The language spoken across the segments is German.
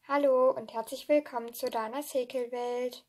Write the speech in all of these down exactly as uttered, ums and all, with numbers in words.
Hallo und herzlich willkommen zu Danas Häkelwelt.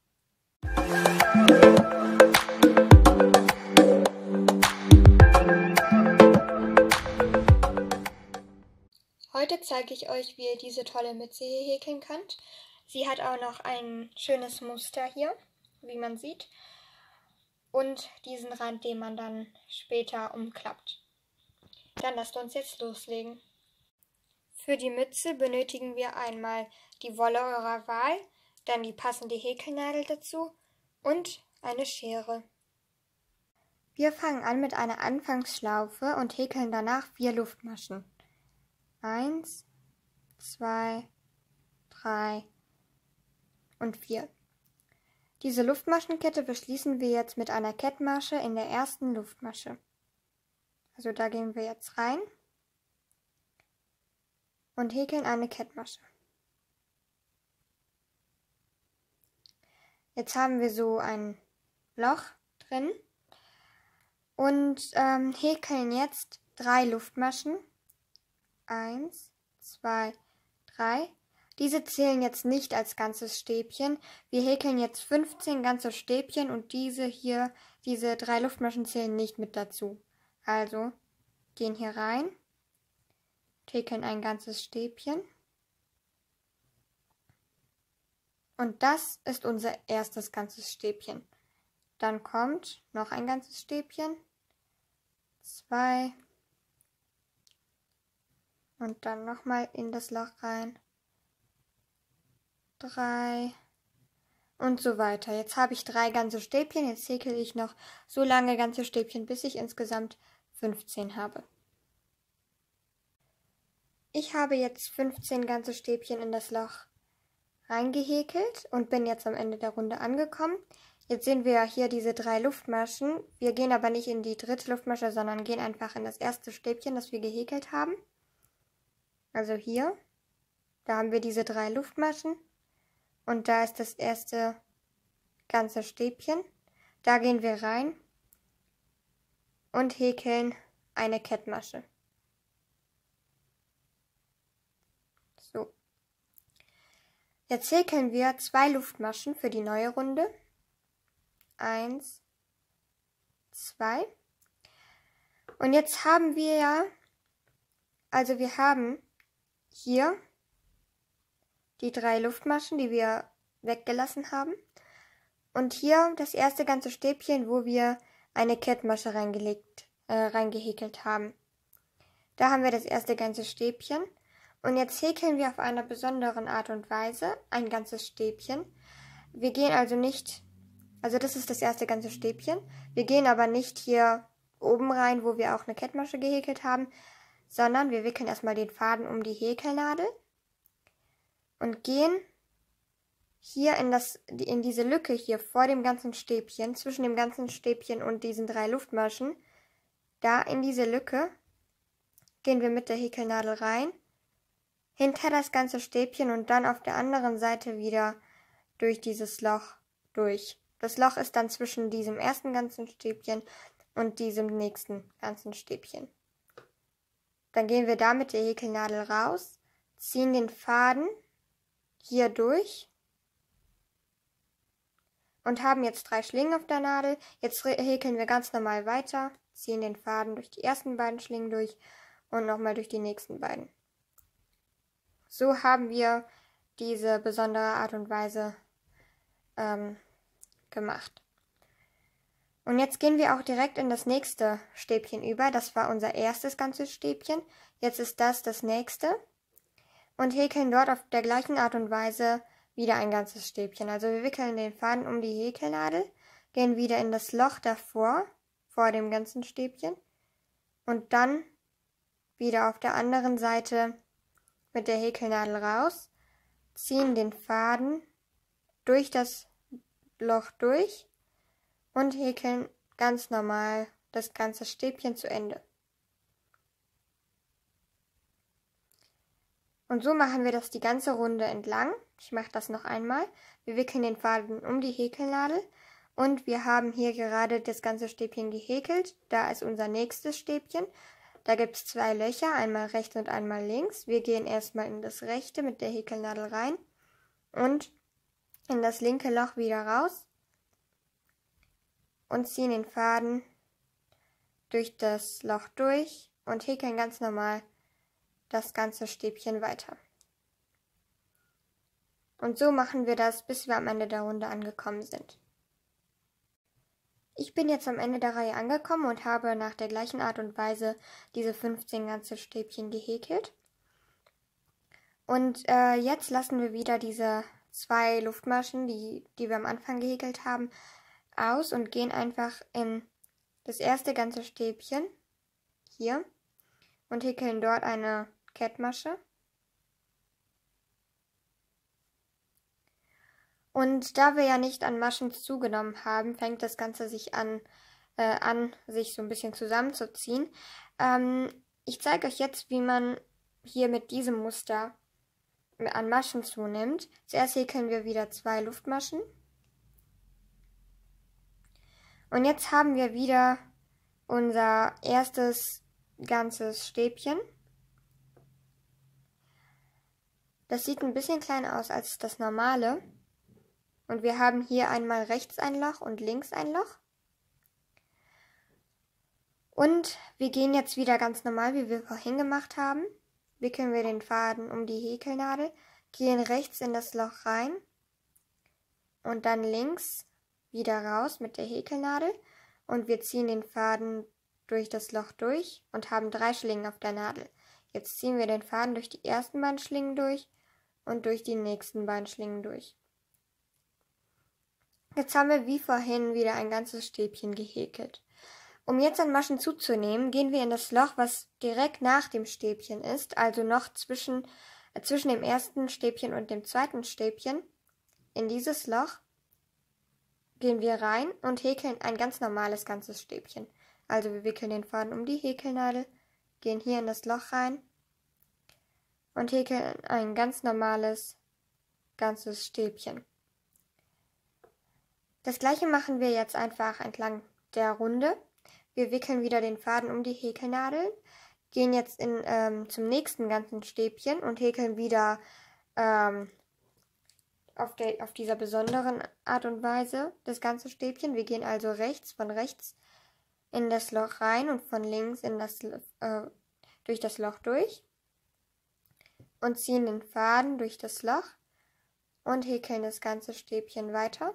Heute zeige ich euch, wie ihr diese tolle Mütze hier häkeln könnt. Sie hat auch noch ein schönes Muster hier, wie man sieht. Und diesen Rand, den man dann später umklappt. Dann lasst uns jetzt loslegen. Für die Mütze benötigen wir einmal die Wolle eurer Wahl, dann die passende Häkelnadel dazu und eine Schere. Wir fangen an mit einer Anfangsschlaufe und häkeln danach vier Luftmaschen. Eins, zwei, drei und vier. Diese Luftmaschenkette beschließen wir jetzt mit einer Kettmasche in der ersten Luftmasche. Also da gehen wir jetzt rein und häkeln eine Kettmasche. Jetzt haben wir so ein Loch drin und ähm, häkeln jetzt drei Luftmaschen. Eins, zwei, drei. Diese zählen jetzt nicht als ganzes Stäbchen. Wir häkeln jetzt fünfzehn ganze Stäbchen und diese hier, diese drei Luftmaschen zählen nicht mit dazu. Also gehen hier rein. Häkeln ein ganzes Stäbchen. Und das ist unser erstes ganzes Stäbchen. Dann kommt noch ein ganzes Stäbchen. Zwei. Und dann nochmal in das Loch rein. Drei. Und so weiter. Jetzt habe ich drei ganze Stäbchen. Jetzt häkel ich noch so lange ganze Stäbchen, bis ich insgesamt fünfzehn habe. Ich habe jetzt fünfzehn ganze Stäbchen in das Loch reingehäkelt und bin jetzt am Ende der Runde angekommen. Jetzt sehen wir ja hier diese drei Luftmaschen. Wir gehen aber nicht in die dritte Luftmasche, sondern gehen einfach in das erste Stäbchen, das wir gehäkelt haben. Also hier, da haben wir diese drei Luftmaschen und da ist das erste ganze Stäbchen. Da gehen wir rein und häkeln eine Kettmasche. So. Jetzt häkeln wir zwei Luftmaschen für die neue Runde. Eins, zwei. Und jetzt haben wir ja, also wir haben hier die drei Luftmaschen, die wir weggelassen haben. Und hier das erste ganze Stäbchen, wo wir eine Kettmasche reingelegt, äh, reingehäkelt haben. Da haben wir das erste ganze Stäbchen. Und jetzt häkeln wir auf einer besonderen Art und Weise ein ganzes Stäbchen. Wir gehen also nicht, also das ist das erste ganze Stäbchen. Wir gehen aber nicht hier oben rein, wo wir auch eine Kettmasche gehäkelt haben, sondern wir wickeln erstmal den Faden um die Häkelnadel und gehen hier in, das, in diese Lücke hier vor dem ganzen Stäbchen, zwischen dem ganzen Stäbchen und diesen drei Luftmaschen, da in diese Lücke gehen wir mit der Häkelnadel rein, hinter das ganze Stäbchen und dann auf der anderen Seite wieder durch dieses Loch durch. Das Loch ist dann zwischen diesem ersten ganzen Stäbchen und diesem nächsten ganzen Stäbchen. Dann gehen wir da mit der Häkelnadel raus, ziehen den Faden hier durch und haben jetzt drei Schlingen auf der Nadel. Jetzt häkeln wir ganz normal weiter, ziehen den Faden durch die ersten beiden Schlingen durch und nochmal durch die nächsten beiden. So haben wir diese besondere Art und Weise ähm, gemacht. Und jetzt gehen wir auch direkt in das nächste Stäbchen über. Das war unser erstes ganzes Stäbchen. Jetzt ist das das nächste. Und häkeln dort auf der gleichen Art und Weise wieder ein ganzes Stäbchen. Also wir wickeln den Faden um die Häkelnadel, gehen wieder in das Loch davor, vor dem ganzen Stäbchen. Und dann wieder auf der anderen Seite mit der Häkelnadel raus, ziehen den Faden durch das Loch durch und häkeln ganz normal das ganze Stäbchen zu Ende. Und so machen wir das die ganze Runde entlang. Ich mache das noch einmal. Wir wickeln den Faden um die Häkelnadel und wir haben hier gerade das ganze Stäbchen gehäkelt. Da ist unser nächstes Stäbchen. Da gibt es zwei Löcher, einmal rechts und einmal links. Wir gehen erstmal in das rechte mit der Häkelnadel rein und in das linke Loch wieder raus und ziehen den Faden durch das Loch durch und häkeln ganz normal das ganze Stäbchen weiter. Und so machen wir das, bis wir am Ende der Runde angekommen sind. Ich bin jetzt am Ende der Reihe angekommen und habe nach der gleichen Art und Weise diese fünfzehn ganze Stäbchen gehäkelt. Und äh, jetzt lassen wir wieder diese zwei Luftmaschen, die, die wir am Anfang gehäkelt haben, aus und gehen einfach in das erste ganze Stäbchen hier und häkeln dort eine Kettmasche. Und da wir ja nicht an Maschen zugenommen haben, fängt das Ganze sich an, äh, an sich so ein bisschen zusammenzuziehen. Ähm, ich zeige euch jetzt, wie man hier mit diesem Muster an Maschen zunimmt. Zuerst häkeln wir wieder zwei Luftmaschen. Und jetzt haben wir wieder unser erstes ganzes Stäbchen. Das sieht ein bisschen kleiner aus als das normale. Und wir haben hier einmal rechts ein Loch und links ein Loch. Und wir gehen jetzt wieder ganz normal, wie wir vorhin gemacht haben. Wickeln wir den Faden um die Häkelnadel, gehen rechts in das Loch rein und dann links wieder raus mit der Häkelnadel. Und wir ziehen den Faden durch das Loch durch und haben drei Schlingen auf der Nadel. Jetzt ziehen wir den Faden durch die ersten beiden Schlingen durch und durch die nächsten beiden Schlingen durch. Jetzt haben wir wie vorhin wieder ein ganzes Stäbchen gehäkelt. Um jetzt an Maschen zuzunehmen, gehen wir in das Loch, was direkt nach dem Stäbchen ist, also noch zwischen, äh, zwischen dem ersten Stäbchen und dem zweiten Stäbchen. In dieses Loch gehen wir rein und häkeln ein ganz normales ganzes Stäbchen. Also wir wickeln den Faden um die Häkelnadel, gehen hier in das Loch rein und häkeln ein ganz normales ganzes Stäbchen. Das gleiche machen wir jetzt einfach entlang der Runde. Wir wickeln wieder den Faden um die Häkelnadel, gehen jetzt in, ähm, zum nächsten ganzen Stäbchen und häkeln wieder ähm, auf, der, auf dieser besonderen Art und Weise das ganze Stäbchen. Wir gehen also rechts von rechts in das Loch rein und von links in das, äh, durch das Loch durch und ziehen den Faden durch das Loch und häkeln das ganze Stäbchen weiter.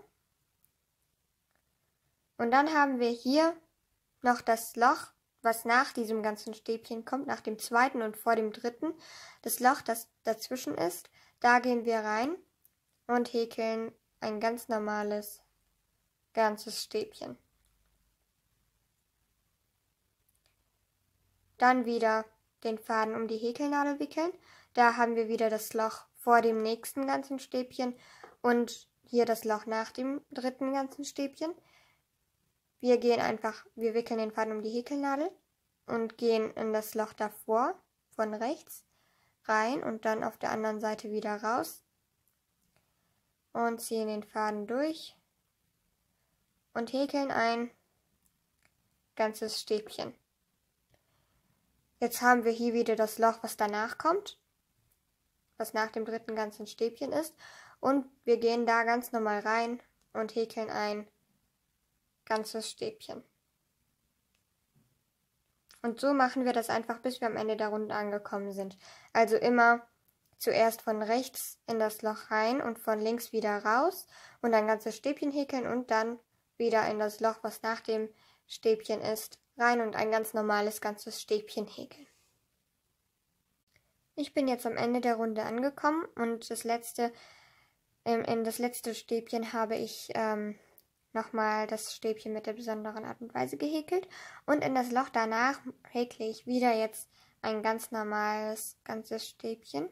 Und dann haben wir hier noch das Loch, was nach diesem ganzen Stäbchen kommt, nach dem zweiten und vor dem dritten. Das Loch, das dazwischen ist, da gehen wir rein und häkeln ein ganz normales ganzes Stäbchen. Dann wieder den Faden um die Häkelnadel wickeln. Da haben wir wieder das Loch vor dem nächsten ganzen Stäbchen und hier das Loch nach dem dritten ganzen Stäbchen. Wir gehen einfach, wir wickeln den Faden um die Häkelnadel und gehen in das Loch davor, von rechts, rein und dann auf der anderen Seite wieder raus und ziehen den Faden durch und häkeln ein ganzes Stäbchen. Jetzt haben wir hier wieder das Loch, was danach kommt, was nach dem dritten ganzen Stäbchen ist, und wir gehen da ganz normal rein und häkeln ein ganzes Stäbchen. Und so machen wir das einfach, bis wir am Ende der Runde angekommen sind. Also immer zuerst von rechts in das Loch rein und von links wieder raus und ein ganzes Stäbchen häkeln und dann wieder in das Loch, was nach dem Stäbchen ist, rein und ein ganz normales ganzes Stäbchen häkeln. Ich bin jetzt am Ende der Runde angekommen und das letzte, ähm, in das letzte Stäbchen habe ich ähm, nochmal das Stäbchen mit der besonderen Art und Weise gehäkelt und in das Loch danach häkle ich wieder jetzt ein ganz normales ganzes Stäbchen.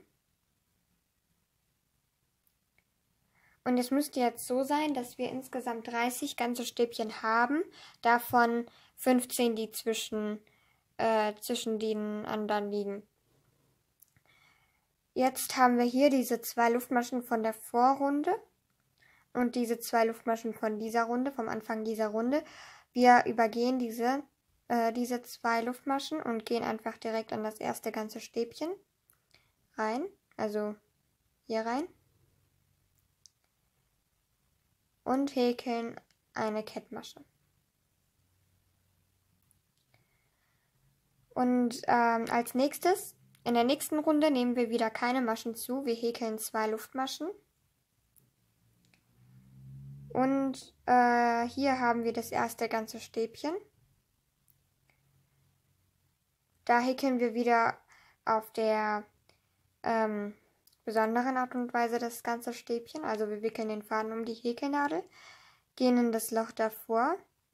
Und es müsste jetzt so sein, dass wir insgesamt dreißig ganze Stäbchen haben, davon fünfzehn, die zwischen, äh, zwischen den anderen liegen. Jetzt haben wir hier diese zwei Luftmaschen von der Vorrunde und diese zwei Luftmaschen von dieser Runde, vom Anfang dieser Runde. Wir übergehen diese äh, diese zwei Luftmaschen und gehen einfach direkt an das erste ganze Stäbchen rein, also hier rein und häkeln eine Kettmasche. Und ähm, als nächstes, in der nächsten Runde nehmen wir wieder keine Maschen zu, wir häkeln zwei Luftmaschen. Und äh, hier haben wir das erste ganze Stäbchen. Da häkeln wir wieder auf der ähm, besonderen Art und Weise das ganze Stäbchen. Also wir wickeln den Faden um die Häkelnadel, gehen in das Loch davor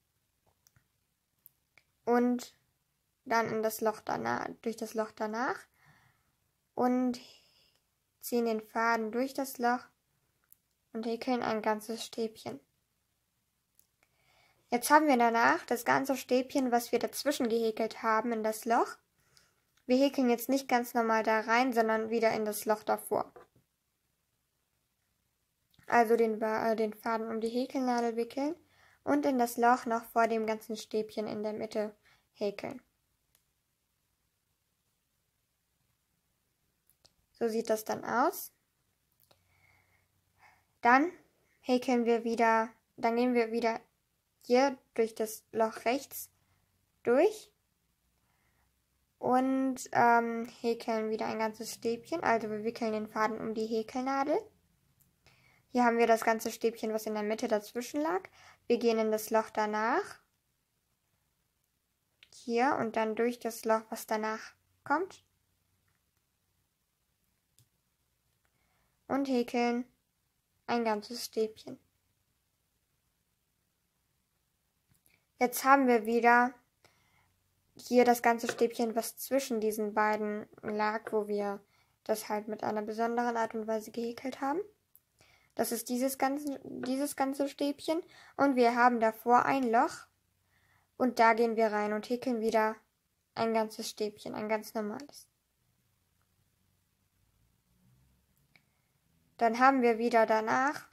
und dann in das Loch danach, durch das Loch danach und ziehen den Faden durch das Loch und häkeln ein ganzes Stäbchen. Jetzt haben wir danach das ganze Stäbchen, was wir dazwischen gehäkelt haben, in das Loch. Wir häkeln jetzt nicht ganz normal da rein, sondern wieder in das Loch davor. Also den, äh, den Faden um die Häkelnadel wickeln und in das Loch noch vor dem ganzen Stäbchen in der Mitte häkeln. So sieht das dann aus. Dann häkeln wir wieder, dann gehen wir wieder hier durch das Loch rechts durch und ähm, häkeln wieder ein ganzes Stäbchen. Also wir wickeln den Faden um die Häkelnadel. Hier haben wir das ganze Stäbchen, was in der Mitte dazwischen lag. Wir gehen in das Loch danach. Hier und dann durch das Loch, was danach kommt. Und häkeln ein ganzes Stäbchen. Jetzt haben wir wieder hier das ganze Stäbchen, was zwischen diesen beiden lag, wo wir das halt mit einer besonderen Art und Weise gehäkelt haben. Das ist dieses ganze, dieses ganze Stäbchen und wir haben davor ein Loch und da gehen wir rein und häkeln wieder ein ganzes Stäbchen, ein ganz normales. Dann haben wir wieder danach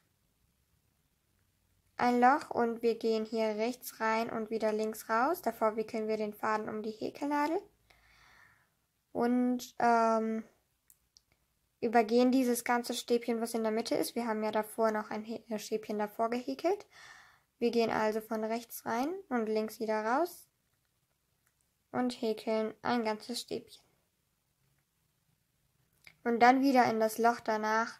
ein Loch und wir gehen hier rechts rein und wieder links raus. Davor wickeln wir den Faden um die Häkelnadel und ähm, übergehen dieses ganze Stäbchen, was in der Mitte ist. Wir haben ja davor noch ein Stäbchen davor gehäkelt. Wir gehen also von rechts rein und links wieder raus und häkeln ein ganzes Stäbchen. Und dann wieder in das Loch danach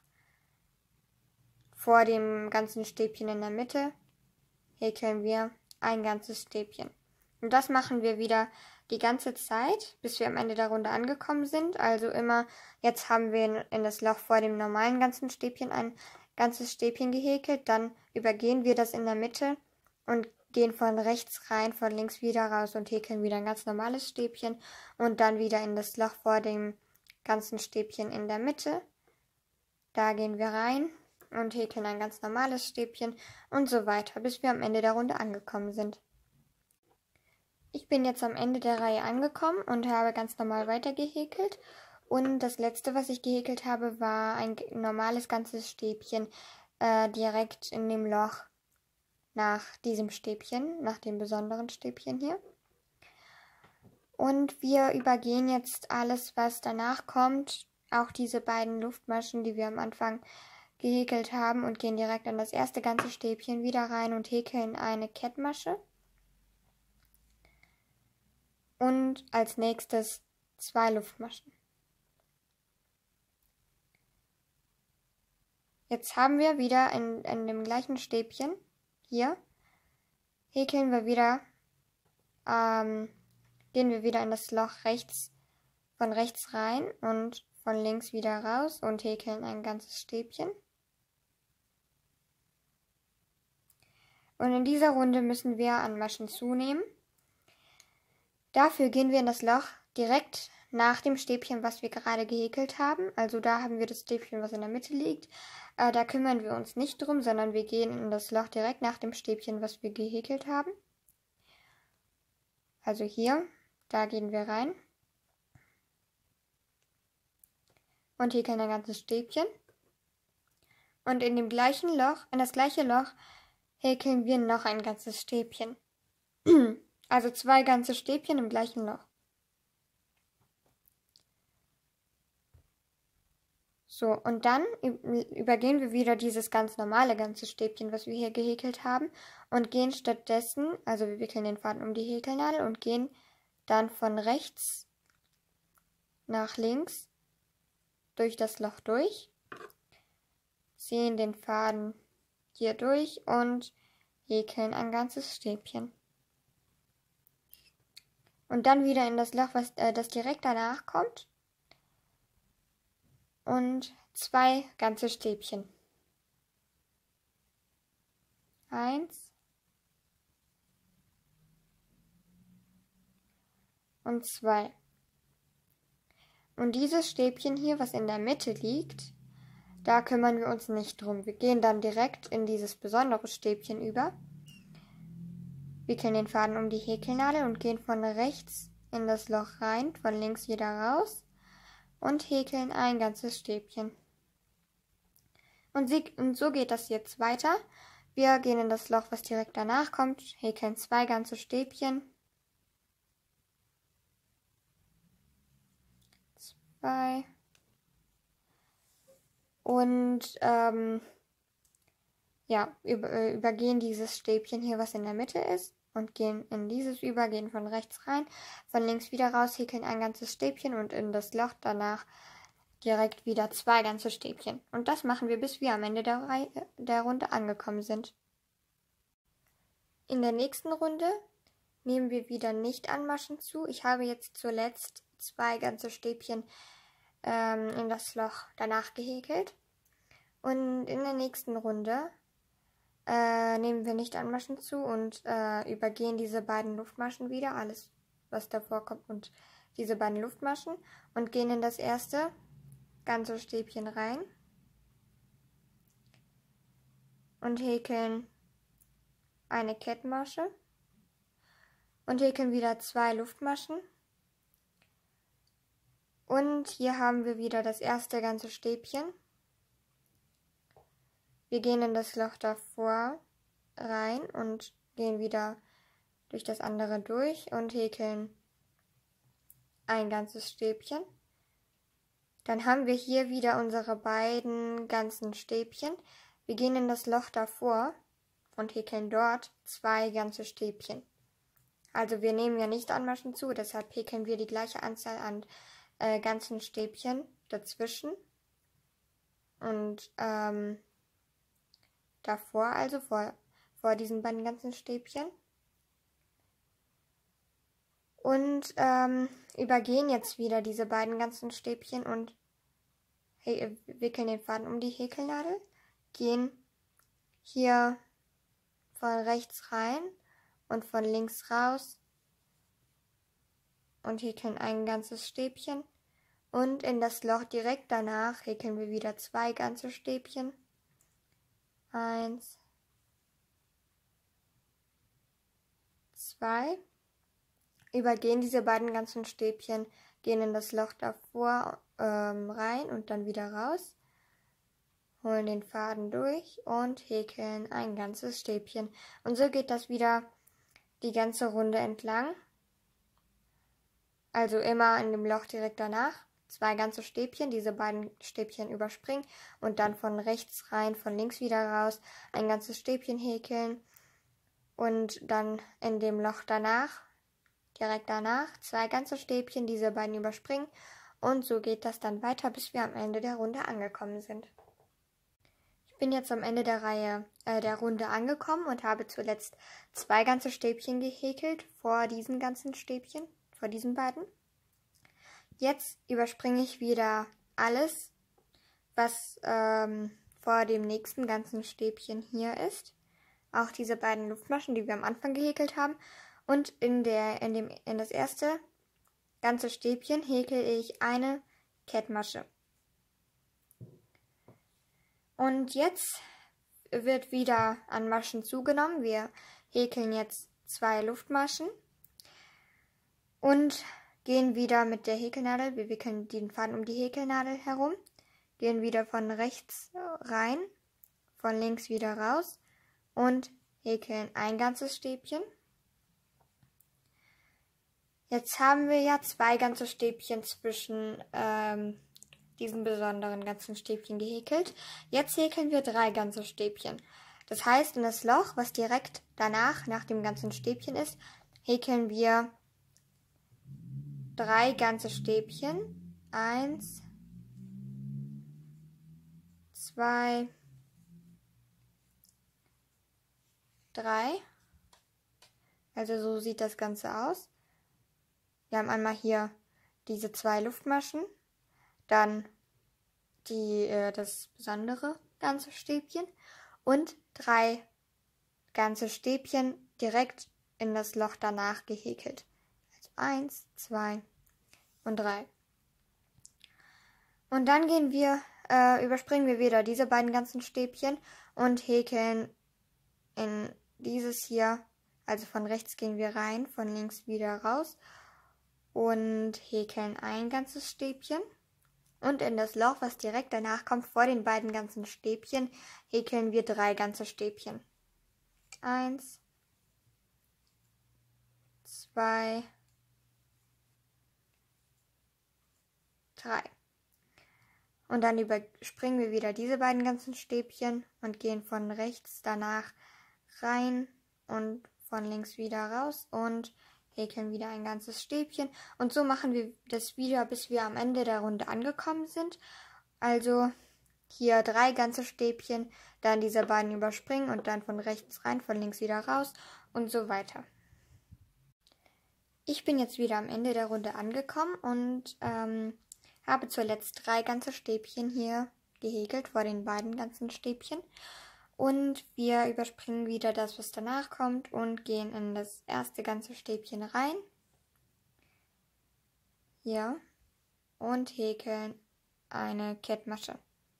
vor dem ganzen Stäbchen in der Mitte häkeln wir ein ganzes Stäbchen. Und das machen wir wieder die ganze Zeit, bis wir am Ende der Runde angekommen sind. Also immer, jetzt haben wir in das Loch vor dem normalen ganzen Stäbchen ein ganzes Stäbchen gehäkelt. Dann übergehen wir das in der Mitte und gehen von rechts rein, von links wieder raus und häkeln wieder ein ganz normales Stäbchen. Und dann wieder in das Loch vor dem ganzen Stäbchen in der Mitte. Da gehen wir rein und häkeln ein ganz normales Stäbchen und so weiter, bis wir am Ende der Runde angekommen sind. Ich bin jetzt am Ende der Reihe angekommen und habe ganz normal weitergehäkelt. Und das letzte, was ich gehäkelt habe, war ein normales ganzes Stäbchen äh, direkt in dem Loch nach diesem Stäbchen, nach dem besonderen Stäbchen hier. Und wir übergehen jetzt alles, was danach kommt, auch diese beiden Luftmaschen, die wir am Anfang gehäkelt haben und gehen direkt an das erste ganze Stäbchen wieder rein und häkeln eine Kettmasche. Und als nächstes zwei Luftmaschen. Jetzt haben wir wieder in, in dem gleichen Stäbchen, hier, häkeln wir wieder, ähm, gehen wir wieder in das Loch rechts, von rechts rein und von links wieder raus und häkeln ein ganzes Stäbchen. Und in dieser Runde müssen wir an Maschen zunehmen. Dafür gehen wir in das Loch direkt nach dem Stäbchen, was wir gerade gehäkelt haben. Also da haben wir das Stäbchen, was in der Mitte liegt. Äh, da kümmern wir uns nicht drum, sondern wir gehen in das Loch direkt nach dem Stäbchen, was wir gehäkelt haben. Also hier, da gehen wir rein und häkeln ein ganzes Stäbchen. Und in dem gleichen Loch, in das gleiche Loch, häkeln wir noch ein ganzes Stäbchen. Also zwei ganze Stäbchen im gleichen Loch. So, und dann übergehen wir wieder dieses ganz normale ganze Stäbchen, was wir hier gehäkelt haben, und gehen stattdessen, also wir wickeln den Faden um die Häkelnadel und gehen dann von rechts nach links durch das Loch durch, ziehen den Faden hier durch und häkeln ein ganzes Stäbchen. Und dann wieder in das Loch, was, äh, das direkt danach kommt. Und zwei ganze Stäbchen. Eins. Und zwei. Und dieses Stäbchen hier, was in der Mitte liegt, da kümmern wir uns nicht drum. Wir gehen dann direkt in dieses besondere Stäbchen über, wickeln den Faden um die Häkelnadel und gehen von rechts in das Loch rein, von links wieder raus und häkeln ein ganzes Stäbchen. Und, sie, und so geht das jetzt weiter. Wir gehen in das Loch, was direkt danach kommt, häkeln zwei ganze Stäbchen. Zwei. Und ähm, ja, über, übergehen dieses Stäbchen hier, was in der Mitte ist, und gehen in dieses über, gehen von rechts rein, von links wieder raus, häkeln ein ganzes Stäbchen und in das Loch danach direkt wieder zwei ganze Stäbchen. Und das machen wir, bis wir am Ende der, Reihe, der Runde angekommen sind. In der nächsten Runde nehmen wir wieder nicht anmaschen zu. Ich habe jetzt zuletzt zwei ganze Stäbchen ähm, in das Loch danach gehäkelt. Und in der nächsten Runde äh, nehmen wir nicht anmaschen zu und äh, übergehen diese beiden Luftmaschen wieder, alles was davor kommt und diese beiden Luftmaschen, und gehen in das erste ganze Stäbchen rein und häkeln eine Kettmasche und häkeln wieder zwei Luftmaschen. Und hier haben wir wieder das erste ganze Stäbchen. Wir gehen in das Loch davor rein und gehen wieder durch das andere durch und häkeln ein ganzes Stäbchen. Dann haben wir hier wieder unsere beiden ganzen Stäbchen. Wir gehen in das Loch davor und häkeln dort zwei ganze Stäbchen. Also wir nehmen ja nicht anmaschen zu, deshalb häkeln wir die gleiche Anzahl an äh, ganzen Stäbchen dazwischen. Und ähm, davor, also vor, vor diesen beiden ganzen Stäbchen. Und ähm, übergehen jetzt wieder diese beiden ganzen Stäbchen und hey, wickeln den Faden um die Häkelnadel, gehen hier von rechts rein und von links raus und häkeln ein ganzes Stäbchen. Und in das Loch direkt danach häkeln wir wieder zwei ganze Stäbchen. Eins, zwei. Übergehen diese beiden ganzen Stäbchen, gehen in das Loch davor ähm, rein und dann wieder raus, holen den Faden durch und häkeln ein ganzes Stäbchen. Und so geht das wieder die ganze Runde entlang. Also immer in dem Loch direkt danach zwei ganze Stäbchen, diese beiden Stäbchen überspringen und dann von rechts rein, von links wieder raus, ein ganzes Stäbchen häkeln und dann in dem Loch danach direkt danach zwei ganze Stäbchen, diese beiden überspringen, und so geht das dann weiter, bis wir am Ende der Runde angekommen sind. Ich bin jetzt am Ende der Reihe äh, der Runde angekommen und habe zuletzt zwei ganze Stäbchen gehäkelt vor diesen ganzen Stäbchen, vor diesen beiden. Jetzt überspringe ich wieder alles, was ähm, vor dem nächsten ganzen Stäbchen hier ist. Auch diese beiden Luftmaschen, die wir am Anfang gehäkelt haben. Und in, der, in, dem, in das erste ganze Stäbchen häkel ich eine Kettmasche. Und jetzt wird wieder an Maschen zugenommen. Wir häkeln jetzt zwei Luftmaschen und gehen wieder mit der Häkelnadel. Wir wickeln den Faden um die Häkelnadel herum, gehen wieder von rechts rein, von links wieder raus und häkeln ein ganzes Stäbchen. Jetzt haben wir ja zwei ganze Stäbchen zwischen ähm, diesen besonderen ganzen Stäbchen gehäkelt. Jetzt häkeln wir drei ganze Stäbchen. Das heißt, in das Loch, was direkt danach, nach dem ganzen Stäbchen ist, häkeln wir drei ganze Stäbchen. Eins, zwei, drei. Also so sieht das Ganze aus. Wir haben einmal hier diese zwei Luftmaschen, dann die, äh, das besondere ganze Stäbchen und drei ganze Stäbchen direkt in das Loch danach gehäkelt. Also eins, zwei und drei. Und dann gehen wir, äh, überspringen wir wieder diese beiden ganzen Stäbchen und häkeln in dieses hier, also von rechts gehen wir rein, von links wieder raus und häkeln ein ganzes Stäbchen. Und in das Loch, was direkt danach kommt, vor den beiden ganzen Stäbchen, häkeln wir drei ganze Stäbchen. Eins, zwei, drei. Und dann überspringen wir wieder diese beiden ganzen Stäbchen und gehen von rechts danach rein und von links wieder raus und häkeln wieder ein ganzes Stäbchen. Und so machen wir das wieder, bis wir am Ende der Runde angekommen sind. Also hier drei ganze Stäbchen, dann diese beiden überspringen und dann von rechts rein, von links wieder raus und so weiter. Ich bin jetzt wieder am Ende der Runde angekommen und ähm, habe zuletzt drei ganze Stäbchen hier gehäkelt vor den beiden ganzen Stäbchen. Und wir überspringen wieder das, was danach kommt und gehen in das erste ganze Stäbchen rein. Hier. Und häkeln eine Kettmasche.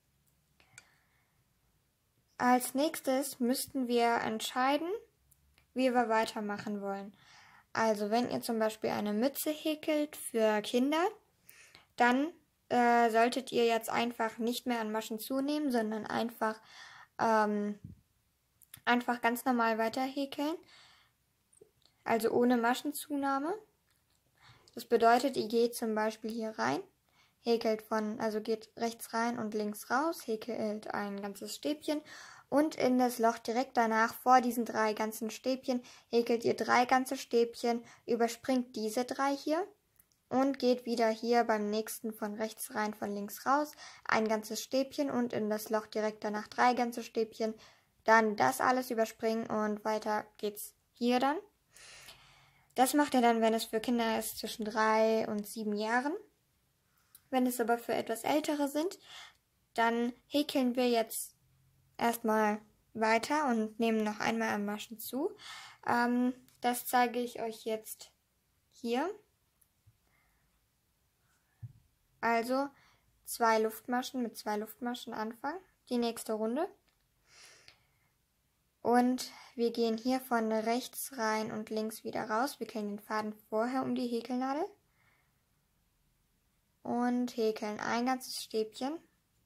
Als nächstes müssten wir entscheiden, wie wir weitermachen wollen. Also wenn ihr zum Beispiel eine Mütze häkelt für Kinder, dann äh, solltet ihr jetzt einfach nicht mehr an Maschen zunehmen, sondern einfach Ähm, einfach ganz normal weiter häkeln, also ohne Maschenzunahme. Das bedeutet, ihr geht zum Beispiel hier rein, häkelt von, also geht rechts rein und links raus, häkelt ein ganzes Stäbchen und in das Loch direkt danach vor diesen drei ganzen Stäbchen häkelt ihr drei ganze Stäbchen, überspringt diese drei hier und geht wieder hier beim nächsten von rechts rein, von links raus, ein ganzes Stäbchen und in das Loch direkt danach drei ganze Stäbchen. Dann das alles überspringen und weiter geht's hier dann. Das macht ihr dann, wenn es für Kinder ist, zwischen drei und sieben Jahren. Wenn es aber für etwas Ältere sind, dann häkeln wir jetzt erstmal weiter und nehmen noch einmal am Maschen zu. Ähm, das zeige ich euch jetzt hier. Also zwei Luftmaschen mit zwei Luftmaschen anfangen, die nächste Runde. Und wir gehen hier von rechts rein und links wieder raus, wickeln den Faden vorher um die Häkelnadel und häkeln ein ganzes Stäbchen.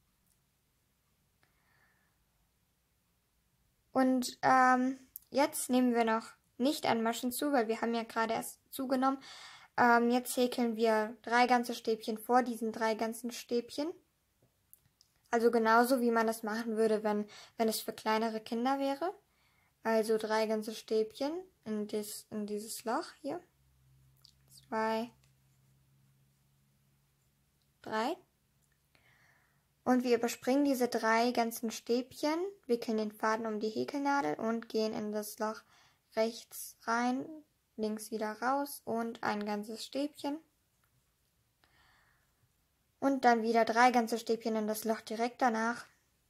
Und ähm, jetzt nehmen wir noch nicht an Maschen zu, weil wir haben ja gerade erst zugenommen. Ähm, jetzt häkeln wir drei ganze Stäbchen vor diesen drei ganzen Stäbchen. Also genauso, wie man das machen würde, wenn, wenn es für kleinere Kinder wäre. Also drei ganze Stäbchen in, dies, in dieses Loch hier. Zwei, drei. Und wir überspringen diese drei ganzen Stäbchen, wickeln den Faden um die Häkelnadel und gehen in das Loch rechts rein, links wieder raus und ein ganzes Stäbchen. Und dann wieder drei ganze Stäbchen in das Loch direkt danach.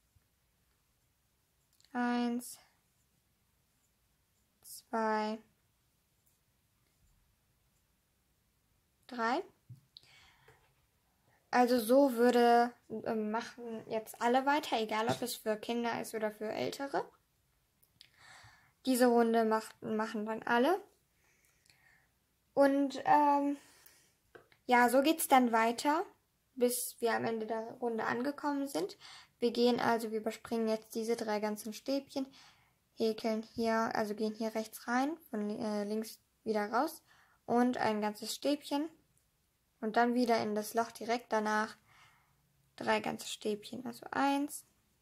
Eins, zwei, drei. Also so würde äh, machen jetzt alle weiter, egal ob es für Kinder ist oder für Ältere. Diese Runde macht, machen dann alle. Und ähm, ja, so geht's dann weiter, bis wir am Ende der Runde angekommen sind. Wir gehen also, wir überspringen jetzt diese drei ganzen Stäbchen, häkeln hier, also gehen hier rechts rein, von äh, links wieder raus und ein ganzes Stäbchen und dann wieder in das Loch direkt danach drei ganze Stäbchen. Also eins,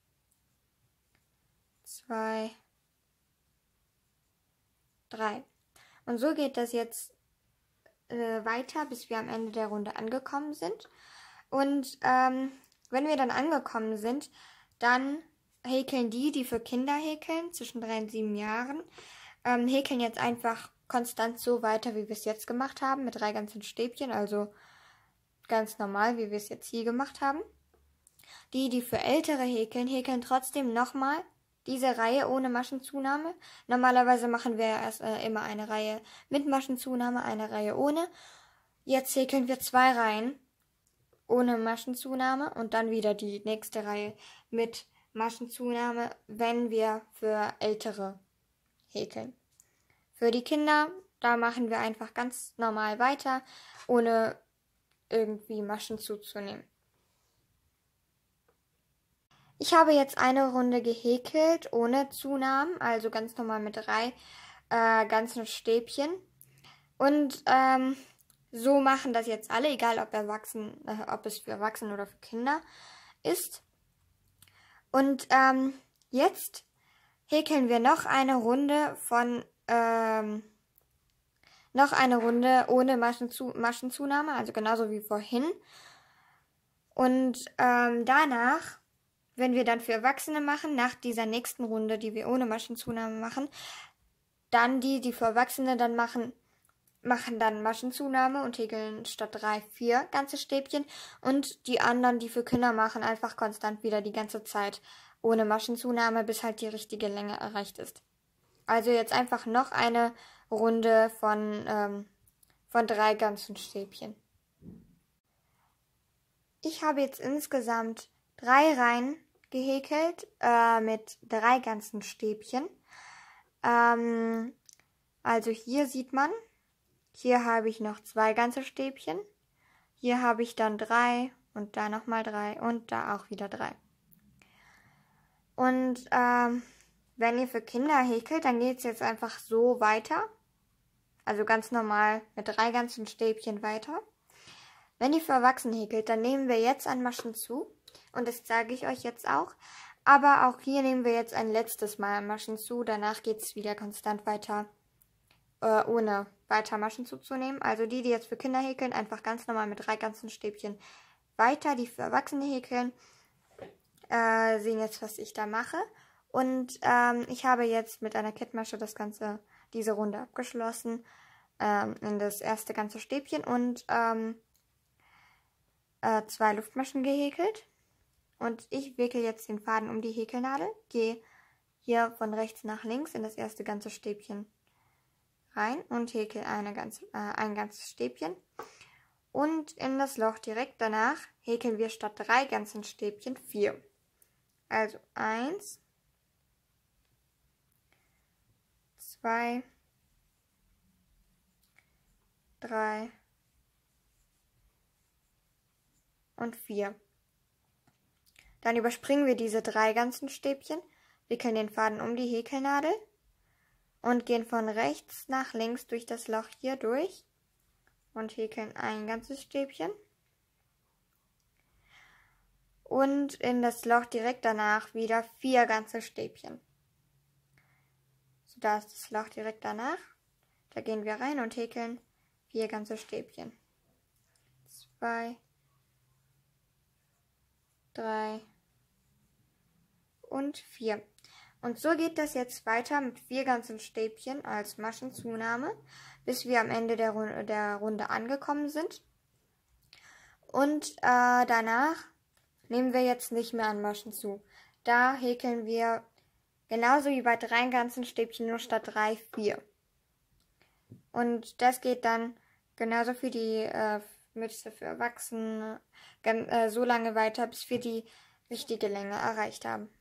zwei, drei. Und so geht das jetzt äh, weiter, bis wir am Ende der Runde angekommen sind. Und ähm, wenn wir dann angekommen sind, dann häkeln die, die für Kinder häkeln, zwischen drei und sieben Jahren, ähm, häkeln jetzt einfach konstant so weiter, wie wir es jetzt gemacht haben, mit drei ganzen Stäbchen, also ganz normal, wie wir es jetzt hier gemacht haben. Die, die für Ältere häkeln, häkeln trotzdem nochmal diese Reihe ohne Maschenzunahme. Normalerweise machen wir ja erst äh, immer eine Reihe mit Maschenzunahme, eine Reihe ohne. Jetzt häkeln wir zwei Reihen ohne Maschenzunahme und dann wieder die nächste Reihe mit Maschenzunahme, wenn wir für Ältere häkeln. Für die Kinder, da machen wir einfach ganz normal weiter, ohne irgendwie Maschen zuzunehmen. Ich habe jetzt eine Runde gehäkelt ohne Zunahmen, also ganz normal mit drei äh, ganzen Stäbchen. Und ähm, so machen das jetzt alle, egal ob, erwachsen, äh, ob es für Erwachsene oder für Kinder ist. Und ähm, jetzt häkeln wir noch eine Runde von ähm, noch eine Runde ohne Maschenzu Maschenzunahme, also genauso wie vorhin. Und ähm, danach, wenn wir dann für Erwachsene machen, nach dieser nächsten Runde, die wir ohne Maschenzunahme machen, dann die, die für Erwachsene dann machen, machen dann Maschenzunahme und häkeln statt drei, vier ganze Stäbchen. Und die anderen, die für Kinder machen, einfach konstant wieder die ganze Zeit ohne Maschenzunahme, bis halt die richtige Länge erreicht ist. Also jetzt einfach noch eine Runde von, ähm, von drei ganzen Stäbchen. Ich habe jetzt insgesamt drei Reihen gehäkelt äh, mit drei ganzen Stäbchen. Ähm, also hier sieht man, hier habe ich noch zwei ganze Stäbchen. Hier habe ich dann drei und da nochmal drei und da auch wieder drei. Und ähm, wenn ihr für Kinder häkelt, dann geht es jetzt einfach so weiter. Also ganz normal mit drei ganzen Stäbchen weiter. Wenn ihr für Erwachsene häkelt, dann nehmen wir jetzt an Maschen zu. Und das sage ich euch jetzt auch. Aber auch hier nehmen wir jetzt ein letztes Mal Maschen zu. Danach geht es wieder konstant weiter, äh, ohne weiter Maschen zuzunehmen. Also die, die jetzt für Kinder häkeln, einfach ganz normal mit drei ganzen Stäbchen weiter. Die für Erwachsene häkeln, äh, sehen jetzt, was ich da mache. Und ähm, ich habe jetzt mit einer Kettmasche das Ganze, diese Runde abgeschlossen, ähm, in das erste ganze Stäbchen und ähm, äh, zwei Luftmaschen gehäkelt. Und ich wickel jetzt den Faden um die Häkelnadel, gehe hier von rechts nach links in das erste ganze Stäbchen rein und häkel eine ganze, äh, ein ganzes Stäbchen. Und in das Loch direkt danach häkeln wir statt drei ganzen Stäbchen vier. Also eins, zwei, drei und vier. Dann überspringen wir diese drei ganzen Stäbchen, wickeln den Faden um die Häkelnadel und gehen von rechts nach links durch das Loch hier durch und häkeln ein ganzes Stäbchen. Und in das Loch direkt danach wieder vier ganze Stäbchen. So, da ist das Loch direkt danach. Da gehen wir rein und häkeln vier ganze Stäbchen. Zwei, drei und vier. Und so geht das jetzt weiter mit vier ganzen Stäbchen als Maschenzunahme, bis wir am Ende der Runde, der Runde angekommen sind. Und äh, danach nehmen wir jetzt nicht mehr an Maschen zu. Da häkeln wir genauso wie bei drei ganzen Stäbchen, nur statt drei, vier. Und das geht dann genauso für die äh, Mütze für Erwachsene äh, so lange weiter, bis wir die richtige Länge erreicht haben.